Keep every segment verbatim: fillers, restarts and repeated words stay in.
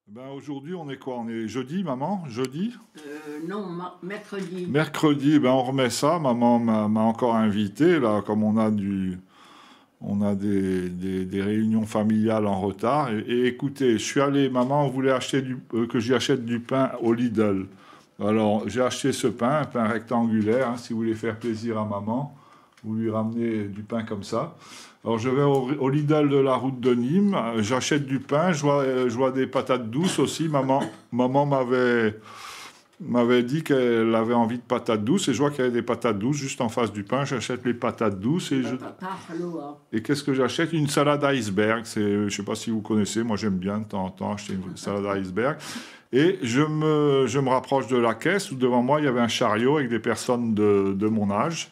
Ben aujourd'hui, on est quoi? On est jeudi, maman? Jeudi? Euh, non, ma- mercredi. Mercredi, ben on remet ça. Maman m'a m'a encore invité, là, comme on a du, on a des, des- des réunions familiales en retard. Et, et écoutez, je suis allé, maman voulait acheter du, euh, que j'y achète du pain au Lidl. Alors, j'ai acheté ce pain, un pain rectangulaire, hein, si vous voulez faire plaisir à maman, vous lui ramenez du pain comme ça. Alors, je vais au, au Lidl de la route de Nîmes, euh, j'achète du pain, je vois, euh, je vois des patates douces aussi. Maman, maman m'avait m'avait dit qu'elle avait envie de patates douces et je vois qu'il y avait des patates douces juste en face du pain. J'achète les patates douces et je... Papa, allô, hein. Et qu'est-ce que j'achète? Une salade iceberg. C'est, je sais pas si vous connaissez, moi j'aime bien de temps en temps acheter une salade iceberg. Et je me, je me rapproche de la caisse où devant moi il y avait un chariot avec des personnes de, de mon âge.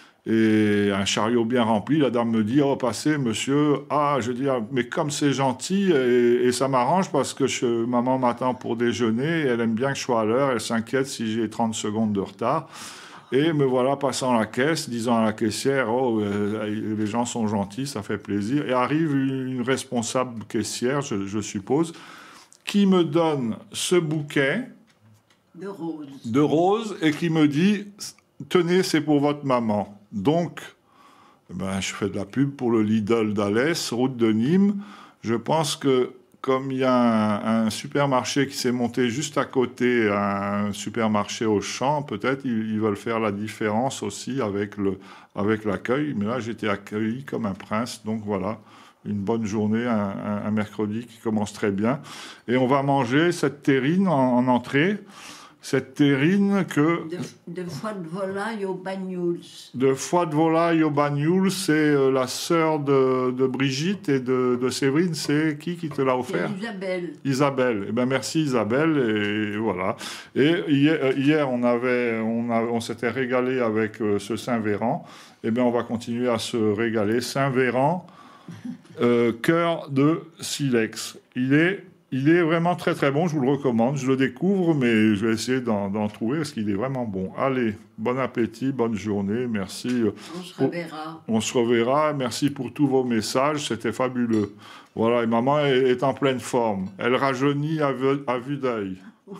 Et un chariot bien rempli, la dame me dit, oh, passez, monsieur. Ah, je dis, ah, mais comme c'est gentil, et, et ça m'arrange parce que je- maman m'attend pour déjeuner, et elle aime bien que je sois à l'heure, elle s'inquiète si j'ai trente secondes de retard. Et me voilà passant la caisse, disant à la caissière, oh, euh, les gens sont gentils, ça fait plaisir. Et arrive une responsable caissière, je, je suppose, qui me donne ce bouquet De rose. de roses et qui me dit, tenez, c'est pour votre maman. Donc, eh ben, je fais de la pub pour le Lidl d'Alès, route de Nîmes. Je pense que comme il y a un, un supermarché qui s'est monté juste à côté, un supermarché Auchan, peut-être ils, ils veulent faire la différence aussi avec le, avec l'accueil. Mais là, j'étais accueilli comme un prince. Donc voilà, une bonne journée, un, un- un mercredi qui commence très bien. Et on va manger cette terrine en, en entrée. Cette terrine que De, de foie de volaille au bagnouls. de foie de volaille au bagnoul, c'est euh, la sœur de, de Brigitte et de, de Séverine. C'est qui qui te l'a C'est offert? Isabelle. Isabelle. Eh ben merci Isabelle et voilà. Et hier, euh, hier, on avait, on a- on s'était régalé avec euh, ce Saint-Véran. Eh bien on va continuer à se régaler. Saint-Véran, euh, cœur de silex. Il est, il est vraiment très très bon. Je vous le recommande. Je le découvre, mais je vais essayer d'en d'en trouver parce qu'il est vraiment bon. Allez, bon appétit, bonne journée. Merci. euh, On se pour- reverra. on se reverra. Merci pour tous vos messages. C'était fabuleux. Voilà, et maman est, est en pleine forme. Elle rajeunit à vue, à vue d'œil.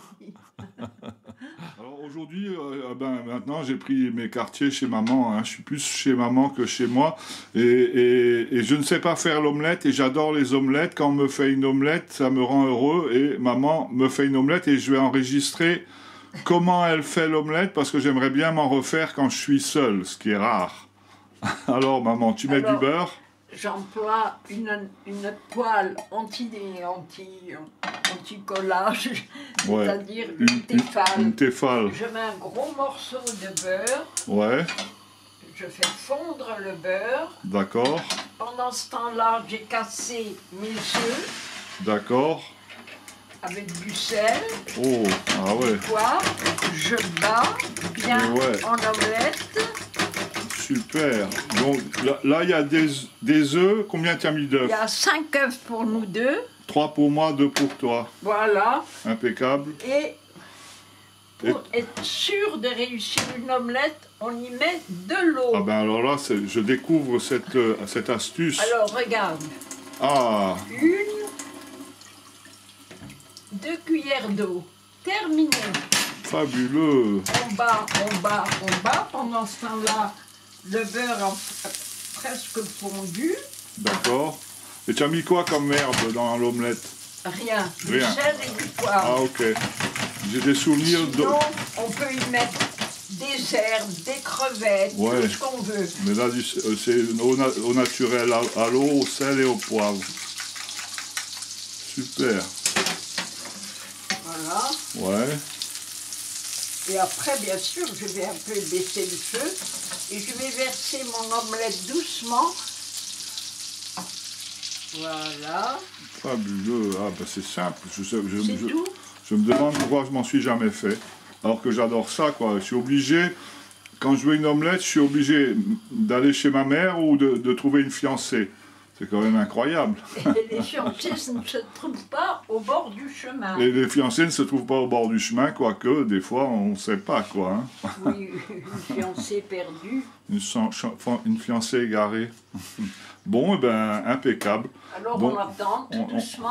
Alors aujourd'hui, euh, ben, maintenant, j'ai pris mes quartiers chez maman. Hein. Je suis plus chez maman que chez moi. Et, et- et je ne sais pas faire l'omelette et j'adore les omelettes. Quand on me fait une omelette, ça me rend heureux. Et maman me fait une omelette et je vais enregistrer comment elle fait l'omelette parce que j'aimerais bien m'en refaire quand je suis seul, ce qui est rare. Alors maman, tu mets Alors, du beurre? J'emploie une, une poêle anti, anti, anti-collage, Ouais. c'est-à-dire Une, une une, téfale. une téfale. Je mets un gros morceau de beurre, Ouais, je fais fondre le beurre. d'accord, Pendant ce temps-là, j'ai cassé mes œufs d'accord. avec du sel, Oh, ah ouais, du poivre. Je bats bien Ouais. en omelette. super. Donc là, là, il y a des, des œufs. Combien tu as mis Il d'œufs? y a cinq œufs pour nous deux. Trois pour moi, deux pour toi. Voilà. Impeccable. Et pour être sûr de réussir une omelette, on y met de l'eau. Ah ben alors là, c'est- je découvre cette, euh, cette astuce. Alors regarde, Ah, une, deux cuillères d'eau. Terminé. fabuleux. On bat, on bat, on bat. Pendant ce temps-là, le beurre a presque fondu. D'accord. Et tu as mis quoi comme herbe dans l'omelette? Rien. Du Rien. sel et du Ah poivre. ok. J'ai des souvenirs de... Sinon, on peut y mettre des herbes, des crevettes, Ouais. tout ce qu'on veut. Mais là, du- euh, c'est au, na- au naturel, à, à l'eau, au sel et au poivre. Super. Voilà. Ouais. Et après, bien sûr, je vais un peu baisser le feu et je vais verser mon omelette doucement. Voilà, Fabuleux. Ah ben c'est simple. Je, sais- je, c'est je- tout. je me demande pourquoi je m'en suis jamais fait. Alors que j'adore ça, quoi. Je suis obligé, quand je veux une omelette, je suis obligé d'aller chez ma mère ou de, de trouver une fiancée. C'est quand même incroyable. Et les fiancés ne se trouvent pas au bord du chemin. Et les fiancés ne se trouvent pas au bord du chemin, quoique des fois on ne sait pas, quoi. Hein. Oui, une fiancée perdue. Une, chan- chan- une fiancée égarée. Bon, eh ben, impeccable. Alors Bon, on attend tout on- on- doucement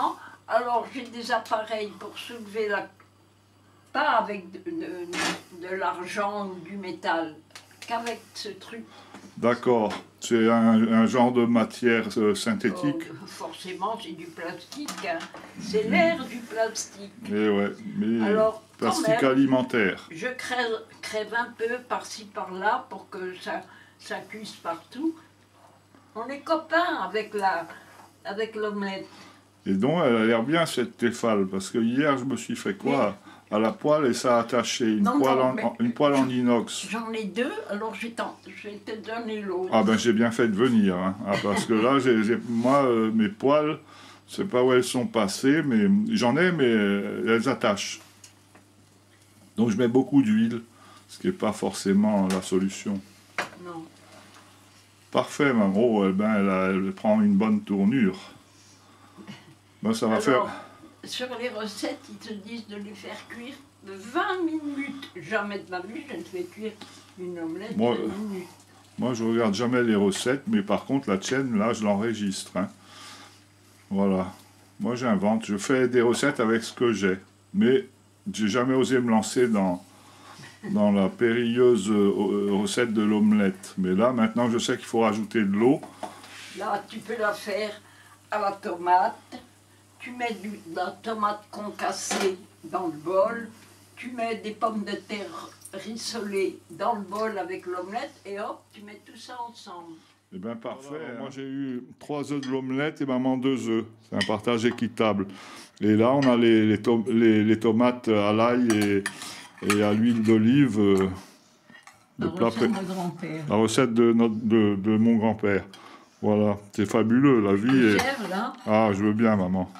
Alors, j'ai des appareils pour soulever la... Pas avec de, de, de l'argent ou du métal, qu'avec ce truc. D'accord. C'est un, un genre de matière euh, synthétique. Oh, forcément, c'est du plastique. Hein. C'est l'air du plastique. Et ouais, mais Alors, plastique même, alimentaire. Je crève, crève un peu par-ci, par-là, pour que ça, ça cuise partout. On est copains avec la, avec l'omelette. Et donc, elle a l'air bien, cette Tefal, parce que hier, je me suis fait quoi? À la poêle, et ça a attaché une, Non, poêle, non, en, une poêle en inox. J'en ai deux, alors je vais te donner l'autre. Ah ben, j'ai bien fait de venir, hein. Ah, parce que là, j'ai, j'ai, moi, euh, mes poêles, je sais pas où elles sont passées, mais j'en ai, mais elles attachent. Donc, je mets beaucoup d'huile, ce qui n'est pas forcément la solution. Non. Parfait, maman. Oh, eh ben, elle, a- elle prend une bonne tournure. Ben, ça va Alors, faire... sur les recettes, ils te disent de les faire cuire de vingt minutes. Jamais de ma vie, je ne fais cuire une omelette Moi, vingt minutes. Moi, je regarde jamais les recettes, mais par contre, la tienne, là, je l'enregistre. Hein. Voilà. Moi, j'invente. Je fais des recettes avec ce que j'ai. Mais j'ai jamais osé me lancer dans, dans la périlleuse euh, recette de l'omelette. Mais là, maintenant, je sais qu'il faut rajouter de l'eau. Là, tu peux la faire à la tomate. Tu mets du, de la tomate concassée dans le bol. Tu mets des pommes de terre rissolées dans le bol avec l'omelette. Et hop, tu mets tout ça ensemble. Eh bien, parfait. Voilà, moi, j'ai eu trois œufs de l'omelette et maman deux œufs. C'est un partage équitable. Et là, on a les, les, tom les, les tomates à l'ail et, et à l'huile d'olive. Euh, la recette de grand-père. La recette de, notre, de, de mon grand-père. Voilà, c'est fabuleux, la vie est... Cher, là. Ah, je veux bien, maman.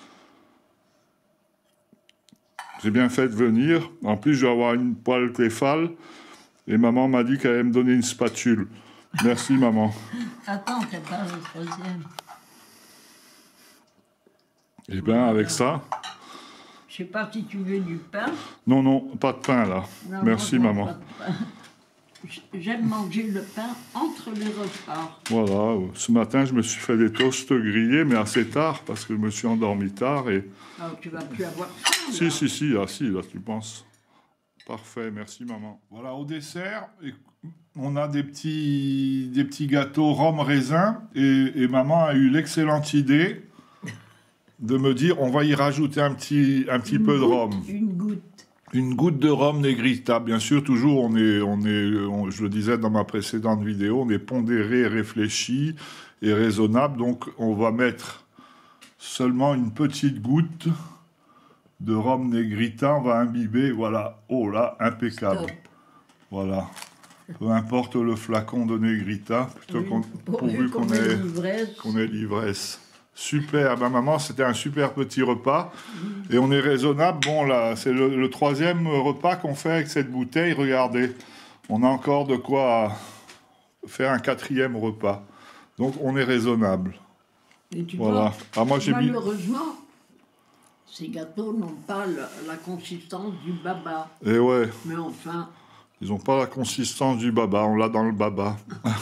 J'ai bien fait de venir. En plus, je vais avoir une poêle Tefal. Et maman m'a dit qu'elle allait me donner une spatule. Merci, maman. Attends, t'as pas le troisième. Eh bien, avec ça... Je sais pas si tu veux du pain. Non, non, pas de pain, là. Non, Merci, non, maman. J'aime manger le pain entre les repas. Voilà, ce matin, je me suis fait des toasts grillés, mais assez tard, parce que je me suis endormi tard. Et... Alors, tu vas plus avoir faim. Si, si, si, ah, si, là, tu penses. Parfait, merci, maman. Voilà, au dessert, on a des petits, des petits gâteaux rhum raisin, et, et maman a eu l'excellente idée de me dire, on va y rajouter un petit, un petit peu de rhum. Une goutte. Une goutte de rhum Negrita. Bien sûr, toujours, on est, on est on, je le disais dans ma précédente vidéo, on est pondéré, réfléchi et raisonnable. Donc, on va mettre seulement une petite goutte de rhum Negrita. On va imbiber, voilà. Oh là, impeccable. Stop. Voilà. Peu importe le flacon de Negrita, plutôt oui, qu'on, pourvu qu'on ait, qu'on ait l'ivresse. Super, ben maman, c'était un super petit repas. Et on est raisonnable. Bon, là, c'est le, le troisième repas qu'on fait avec cette bouteille. Regardez, on a encore de quoi faire un quatrième repas. Donc, on est raisonnable. Et tu voilà. vois, ah, moi, j'ai malheureusement, mis... ces gâteaux n'ont pas la, la consistance du baba. Et ouais. Mais enfin... Ils n'ont pas la consistance du baba. On l'a dans le baba.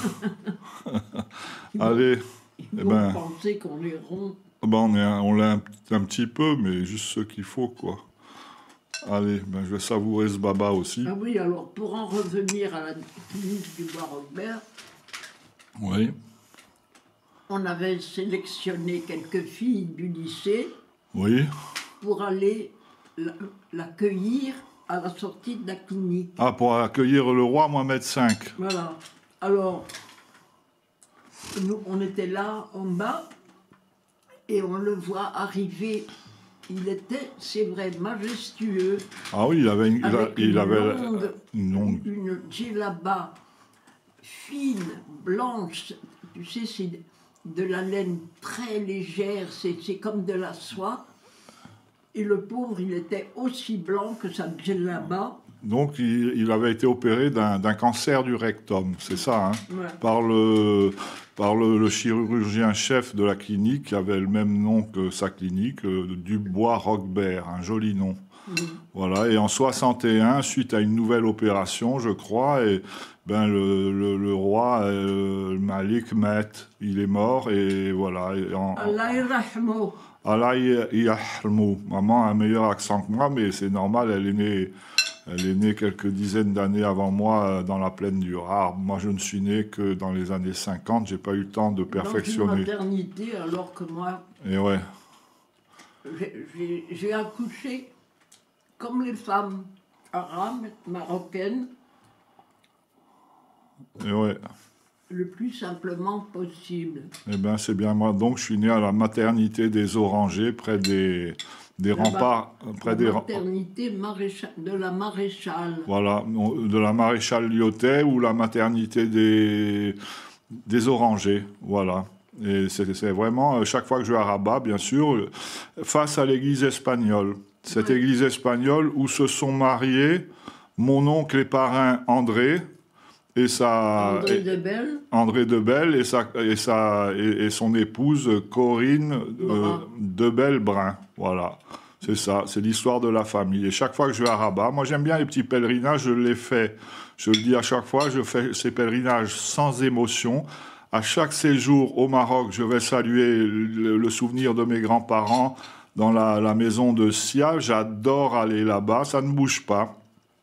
Allez. Ils eh vont ben, penser qu'on est rond. Ben on est un, on l'a un, un petit peu, mais juste ce qu'il faut, quoi. Allez, ben je vais savourer ce baba aussi. Ah oui, alors pour en revenir à la clinique du Bois Robert, oui. On avait sélectionné quelques filles du lycée. Oui. Pour aller l'accueillir à la sortie de la clinique. Ah, pour accueillir le roi Mohamed cinq. Voilà. Alors, nous, on était là en bas et on le voit arriver. Il était, c'est vrai, majestueux. Ah oui, il avait une, avec il une, avait longue, une longue, une djellaba fine, blanche. Tu sais, c'est de la laine très légère, c'est comme de la soie. Et le pauvre, il était aussi blanc que sa djellaba. Donc, il, il avait été opéré d'un cancer du rectum, c'est ça, hein, ouais. Par, le, par le, le chirurgien-chef de la clinique, qui avait le même nom que sa clinique, euh, Dubois Roquebert, un joli nom. Mmh. Voilà, et en soixante et un, suite à une nouvelle opération, je crois, et, ben, le, le, le roi, euh, Malik Met, il est mort, et voilà. Et en, Allah irrahmo. Allah yahrmou. Maman a un meilleur accent que moi, mais c'est normal, elle est née, elle est née quelques dizaines d'années avant moi dans la plaine du Rard. Moi, je ne suis né que dans les années cinquante, j'ai pas eu le temps de perfectionner. Dans une maternité, alors que moi, Et ouais. j'ai accouché comme les femmes arabes, marocaines. Et ouais. Le plus simplement possible. Eh bien, c'est bien moi. Donc, je suis né à la maternité des Orangers, près des, des remparts. Près la des maternité maréchal, de la maréchale. Voilà, de la maréchale Lyotet ou la maternité des, des Orangers. Voilà. Et c'est vraiment, chaque fois que je vais à Rabat, bien sûr, face à l'église espagnole. Cette ouais. église espagnole où se sont mariés mon oncle et parrain André. Et sa, André Debelle. André Debelle et, sa, et, sa, et, et son épouse Corinne euh, Debelle-Brun. Voilà, c'est ça, c'est l'histoire de la famille. Et chaque fois que je vais à Rabat, moi j'aime bien les petits pèlerinages, je les fais. Je le dis à chaque fois, je fais ces pèlerinages sans émotion. À chaque séjour au Maroc, je vais saluer le, le souvenir de mes grands-parents dans la, la maison de Sia. J'adore aller là-bas, ça ne bouge pas.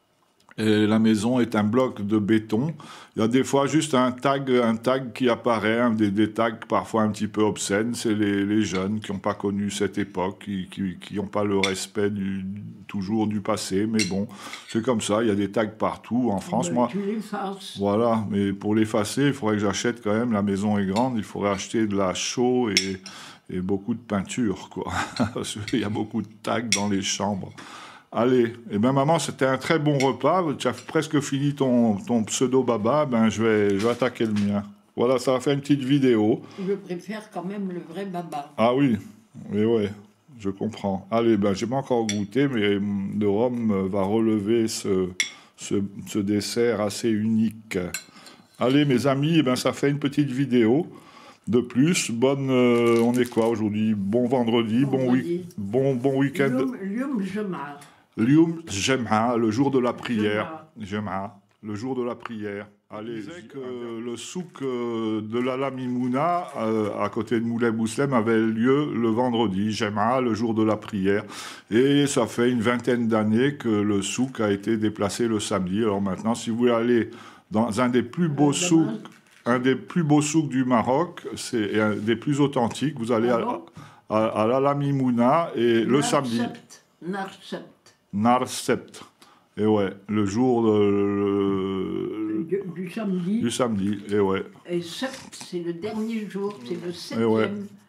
Et la maison est un bloc de béton. Il y a des fois juste un tag, un tag qui apparaît, hein, des, des tags parfois un petit peu obscènes. C'est les, les jeunes qui n'ont pas connu cette époque, qui n'ont pas le respect du, toujours du passé. Mais bon, c'est comme ça. Il y a des tags partout en France. Mais moi, tu l'effaces. Voilà, mais pour l'effacer, il faudrait que j'achète quand même. La maison est grande. Il faudrait acheter de la chaux et, et beaucoup de peinture, quoi. Parce qu'il y a beaucoup de tags dans les chambres. Allez, et ben maman, c'était un très bon repas. Tu as presque fini ton, ton pseudo-baba, ben je vais, je vais attaquer le mien. Voilà, ça va faire une petite vidéo. Je préfère quand même le vrai baba. Ah oui, oui, ouais, je comprends. Allez, ben j'ai pas encore goûté, mais de Rome va relever ce, ce, ce dessert assez unique. Allez, mes amis, eh ben ça fait une petite vidéo. De plus, bonne, euh, on est quoi aujourd'hui? Bon vendredi, bon, week- bon, bon week-end. Lyoum Jem'a. Lyoum Jem'a, le jour de la prière. Jem'a, le jour de la prière. Allez, que le souk de l'Ala Mimouna, euh, à côté de Moulay Bouslem, avait lieu le vendredi, Jem'a, le jour de la prière. Et ça fait une vingtaine d'années que le souk a été déplacé le samedi. Alors maintenant, si vous voulez aller dans un des plus beaux souks, un des plus beaux souks du Maroc, c'est un des plus authentiques, vous allez ah à, à, à l'Ala Mimouna et le samedi. Narsept. Narsept. Et ouais, le jour de, le, du, du samedi. Du samedi, et ouais. Et sept, c'est le dernier jour, c'est le septième. Et, ouais.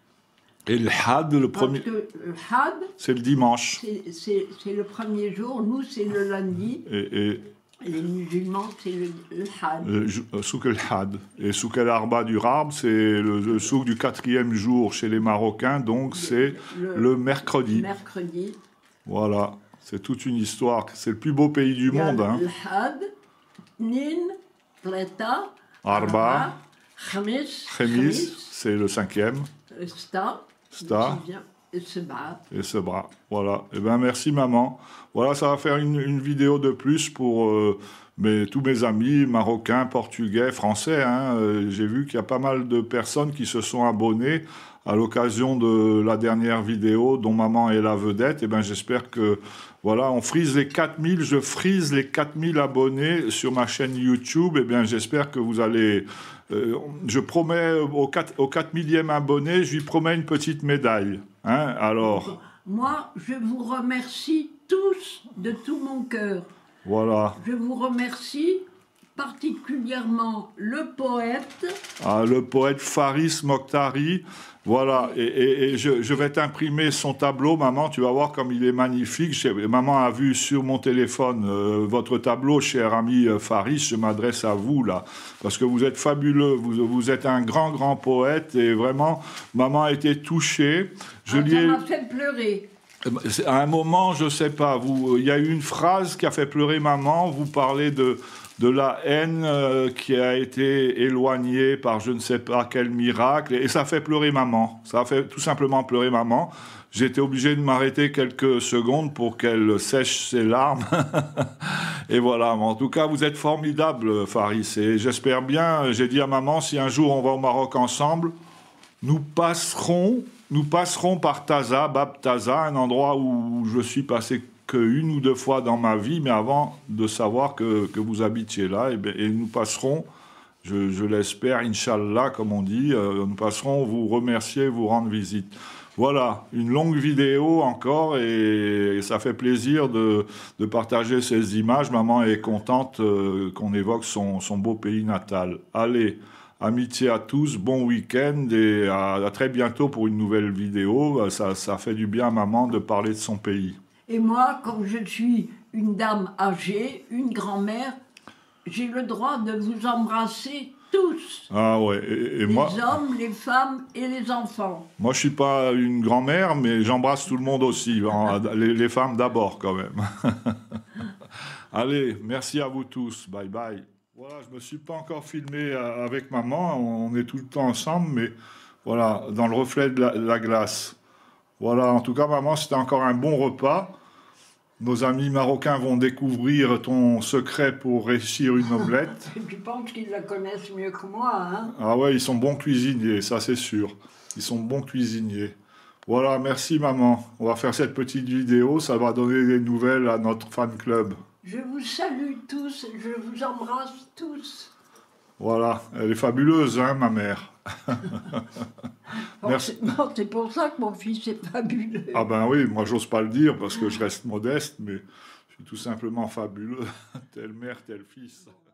Et le had, le premier. Parce que le had, c'est le dimanche. C'est le premier jour, nous c'est le lundi. Et, et les musulmans, c'est le, le had. Le souk el had. Et souk el arba du Rab, c'est le, le souk du quatrième jour chez les Marocains, donc c'est le, le mercredi. Mercredi. Voilà. C'est toute une histoire. C'est le plus beau pays du monde. Hein. Had, Nin, Tleta, Arba, Khamis, Khamis, c'est le cinquième. Sta, Sta. Et Sebra. Et Sebra. Voilà. Eh bien, merci, maman. Voilà, ça va faire une, une vidéo de plus pour euh, mes, tous mes amis marocains, portugais, français. Hein. Euh, J'ai vu qu'il y a pas mal de personnes qui se sont abonnées à l'occasion de la dernière vidéo dont maman est la vedette. Eh bien, j'espère que, voilà, on frise les quatre mille, je frise les quatre mille abonnés sur ma chaîne YouTube. Eh bien, j'espère que vous allez... Euh, je promets au quatre, au quatre millième abonné, je lui promets une petite médaille. Hein, alors... Moi, je vous remercie tous de tout mon cœur. Voilà. Je vous remercie particulièrement le poète. Ah, le poète Faris Mokhtari. Voilà, et, et, et je, je vais t'imprimer son tableau, maman, tu vas voir comme il est magnifique. Je, maman a vu sur mon téléphone euh, votre tableau, cher ami euh, Faris, je m'adresse à vous, là, parce que vous êtes fabuleux, vous, vous êtes un grand, grand poète, et vraiment, maman a été touchée. Je ah, lui ça ai... m'a fait pleurer. À un moment, je sais pas, vous, il y a eu une phrase qui a fait pleurer maman, vous parlez de... de la haine euh, qui a été éloignée par je ne sais pas quel miracle, et ça fait pleurer maman, ça a fait tout simplement pleurer maman. J'ai été obligé de m'arrêter quelques secondes pour qu'elle sèche ses larmes. Et voilà, en tout cas, vous êtes formidable, Faris, et j'espère bien, j'ai dit à maman, si un jour on va au Maroc ensemble, nous passerons nous passerons par Taza, Bab Taza, un endroit où je suis passé qu'une ou deux fois dans ma vie, mais avant de savoir que, que vous habitiez là, et, bien, et nous passerons, je, je l'espère, Inch'Allah, comme on dit, euh, nous passerons vous remercier, vous rendre visite. Voilà, une longue vidéo encore, et, et ça fait plaisir de, de partager ces images. Maman est contente euh, qu'on évoque son, son beau pays natal. Allez, amitié à tous, bon week-end, et à, à très bientôt pour une nouvelle vidéo. Ça, ça fait du bien à maman de parler de son pays. Et moi, comme je suis une dame âgée, une grand-mère, j'ai le droit de vous embrasser tous. Ah ouais, et, et les moi... hommes, les femmes et les enfants. Moi, je suis pas une grand-mère, mais j'embrasse tout le monde aussi. les, les femmes d'abord, quand même. Allez, merci à vous tous. Bye bye. Voilà, je me suis pas encore filmé avec maman. On est tout le temps ensemble, mais voilà, dans le reflet de la, de la glace. Voilà, en tout cas, maman, c'était encore un bon repas. Nos amis marocains vont découvrir ton secret pour réussir une omelette. Tu penses qu'ils la connaissent mieux que moi, hein? Ah ouais, ils sont bons cuisiniers, ça c'est sûr. Ils sont bons cuisiniers. Voilà, merci maman. On va faire cette petite vidéo, ça va donner des nouvelles à notre fan club. Je vous salue tous, je vous embrasse tous. Voilà, elle est fabuleuse, hein, ma mère. Merci. Non, c'est pour ça que mon fils est fabuleux. Ah ben oui, moi j'ose pas le dire parce que je reste modeste, mais je suis tout simplement fabuleux. Telle mère, tel fils.